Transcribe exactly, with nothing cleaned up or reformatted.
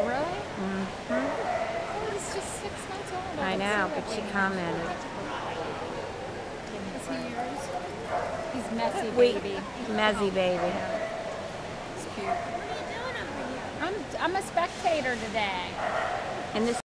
Oh, really? Mm-hmm. Oh, he's just six months old. I know, but she commented. Is he yours? He's messy We, baby. messy baby. It's cute. I'm I'm a spectator today. And this